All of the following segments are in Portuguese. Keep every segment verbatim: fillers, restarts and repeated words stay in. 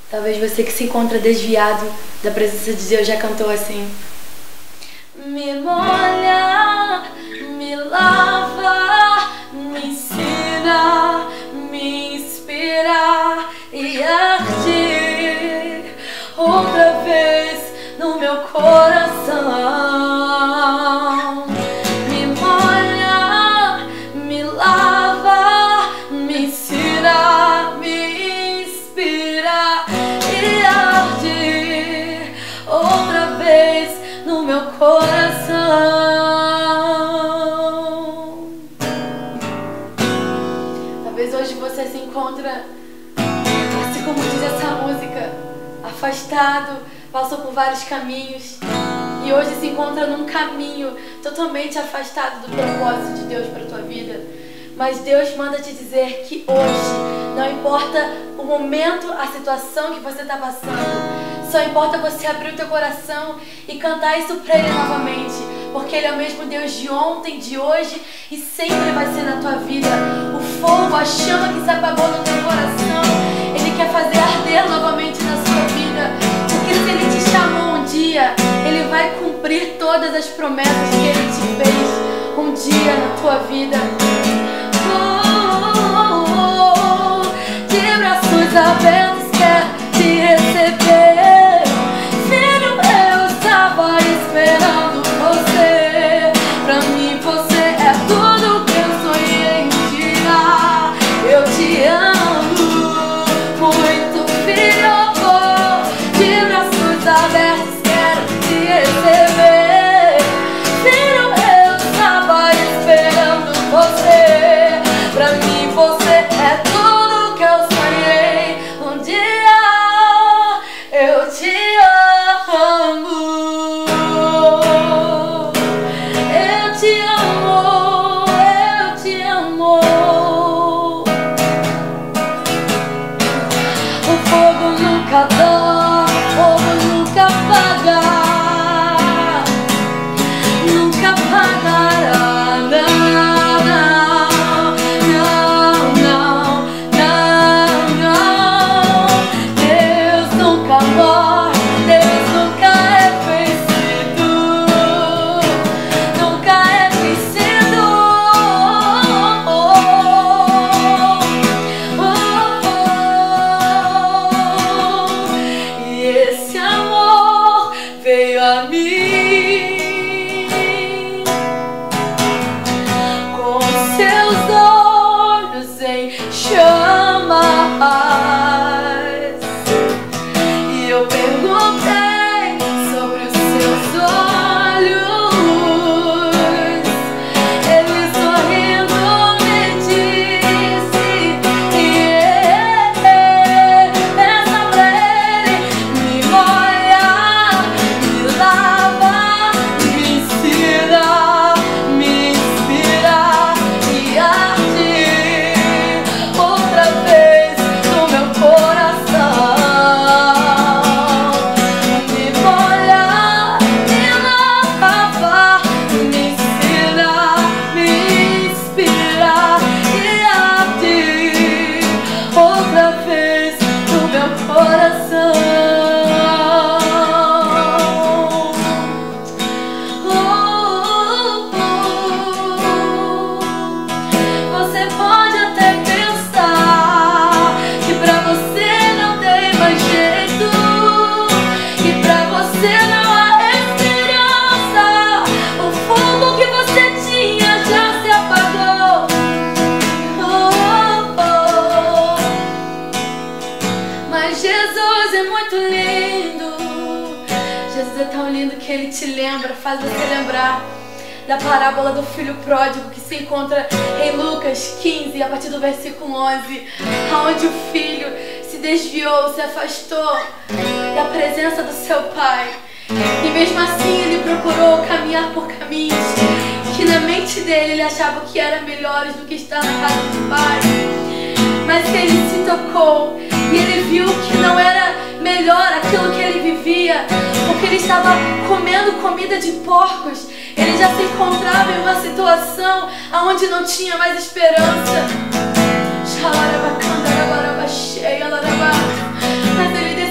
Talvez você que se encontra desviado da presença de Deus já cantou assim. Me molha, me lava, me ensina, me inspira e arde outra vez no meu coração. Me molha, me lava, me ensina, me inspira e arde outra vez no meu coração. Talvez hoje você se encontra, assim como diz essa música, afastado, passou por vários caminhos e hoje se encontra num caminho totalmente afastado do propósito de Deus para a tua vida. Mas Deus manda te dizer que hoje, não importa o momento, a situação que você está passando, só importa você abrir o teu coração e cantar isso para Ele novamente, porque Ele é o mesmo Deus de ontem, de hoje e sempre vai ser na tua vida. O fogo, a chama que se apagou no teu coração, Ele quer fazer arder novamente na sua vida, porque se Ele te chamou um dia, Ele vai cumprir todas as promessas que Ele te fez um dia na tua vida. De braços abertos quero te receber. Filho, eu estava esperando você. Pra mim você é tudo que eu sonhei um dia. Eu te amo muito, filho. De braços abertos quero te receber. Filho, eu estava esperando você. Pra mim você é tudo que eu sonhei um dia. Eu te amo. Eu te amo. Eu te amo. O fogo nunca dá, o fogo nunca apaga, nunca apagará. Ele te lembra, faz você lembrar da parábola do filho pródigo que se encontra em Lucas quinze, a partir do versículo onze, onde o filho se desviou, se afastou da presença do seu pai e mesmo assim ele procurou caminhar por caminhos que na mente dele ele achava que eram melhores do que estar na casa do pai, mas que ele se tocou e ele viu que não era melhor aquilo que ele vivia, porque ele estava comendo comida de porcos. Ele já se encontrava em uma situação onde não tinha mais esperança. Mas ele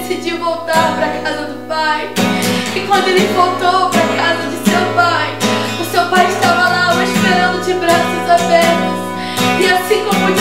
pai. E quando ele voltou para casa de seu pai, o seu pai estava lá o esperando de braços abertos. E assim como